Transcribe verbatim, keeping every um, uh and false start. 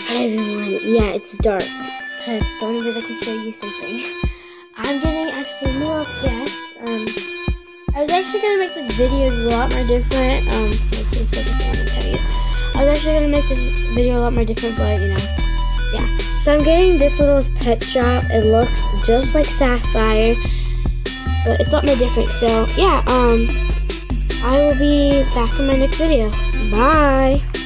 Hi everyone, yeah, it's dark. Cause the only way I can show you something. I'm getting actually more guests. Um, I was actually gonna make this video a lot more different. Um, let's just focus on and tell you. I was actually gonna make this video a lot more different, but you know, yeah. So I'm getting this little pet shop. It looks just like Sapphire, but it's a lot more different. So yeah, um, I will be back in my next video. Bye.